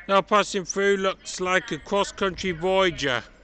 Now passing through looks like a cross-country Voyager.